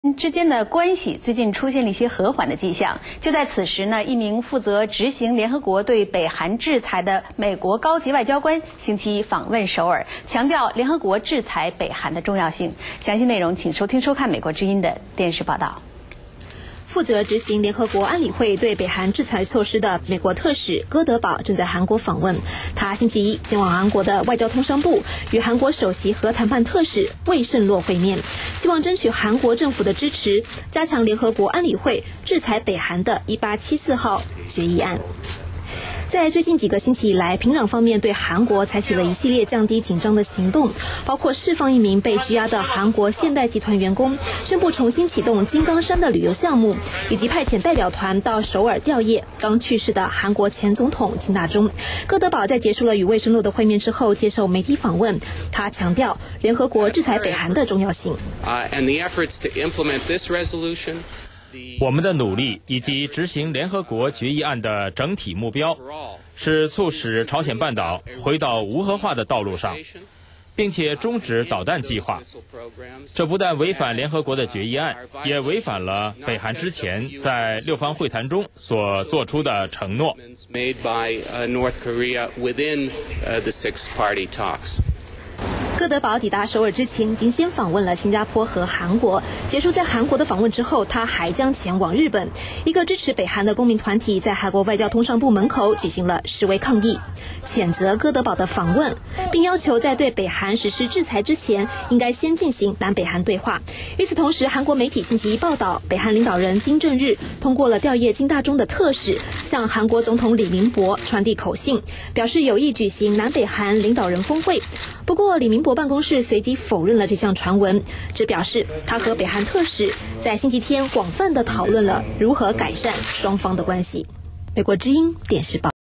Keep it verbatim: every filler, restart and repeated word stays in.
之间的关系最近出现了一些和缓的迹象。就在此时呢，一名负责执行联合国对北韩制裁的美国高级外交官星期一访问首尔，强调联合国制裁北韩的重要性。详细内容请收听收看美国之音的电视报道。 负责执行联合国安理会对北韩制裁措施的美国特使戈德堡正在韩国访问。他星期一前往韩国的外交通商部，与韩国首席核谈判特使魏胜洛会面，希望争取韩国政府的支持，加强联合国安理会制裁北韩的一八七四号决议案。在最近几个星期以来，平壤方面对韩国采取了一系列降低紧张的行动，包括释放一名被拘押的韩国现代集团员工，宣布重新启动金刚山的旅游项目，以及派遣代表团到首尔吊唁刚去世的韩国前总统金大中。戈德堡在结束了与魏胜洛的会面之后接受媒体访问，他强调联合国制裁北韩的重要性。 Uh, and the efforts to implement this resolution 我们的努力以及执行联合国决议案的整体目标是促使朝鲜半岛回到无核化的道路上，并且终止导弹计划。这不但违反联合国的决议案，也违反了北韩之前在六方会谈中所做出的承诺。 戈德堡抵达首尔之前，已经先访问了新加坡和韩国。结束在韩国的访问之后，他还将前往日本。一个支持北韩的公民团体在韩国外交通商部门口举行了示威抗议，谴责戈德堡的访问，并要求在对北韩实施制裁之前，应该先进行南北韩对话。与此同时，韩国媒体星期一报道，北韩领导人金正日通过了吊唁金大中的特使，向韩国总统李明博传递口信，表示有意举行南北韩领导人峰会。不过，李明博办公室随即否认了这项传闻，只表示他和北韩特使在星期天广泛地讨论了如何改善双方的关系。美国之音电视报。